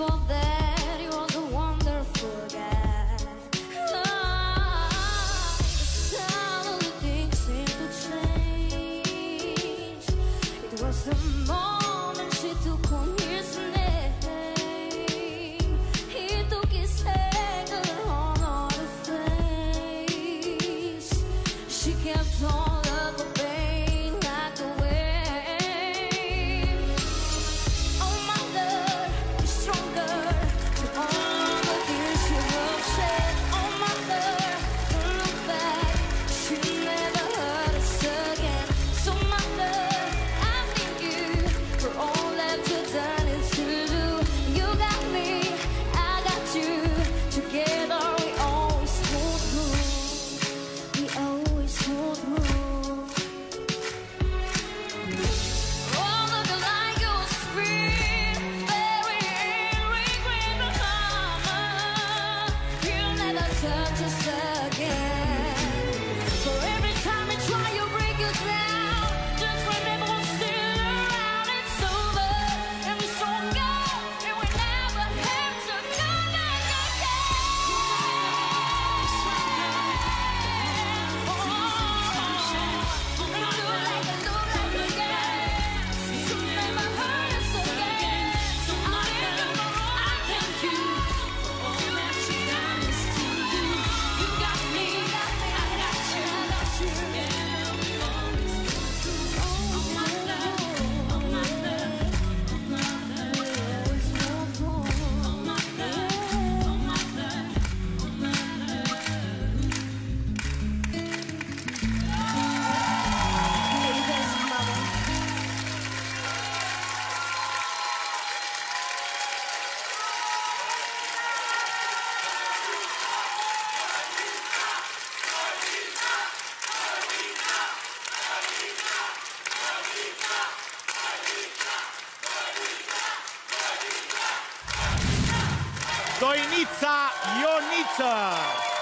thought that he was a wonderful guy. Suddenly things seemed to change. It was the moment she took on his name. He took his anger on her face. She kept on loving pain like a wave. Oh my love, you're stronger than all the tears you have shed. Oh my love, don't look back, she never hurt us again. So my love, I thank you for all that you've done and still do. You got me, I got you. Together we always hold through. We always hold through. All of the light you spit, very regret the karma. You'll never touch us again. For every time you try, you break us down. Just remember we're still around. It's over, and we're stronger, and we never have to go back Doinica Ioniță.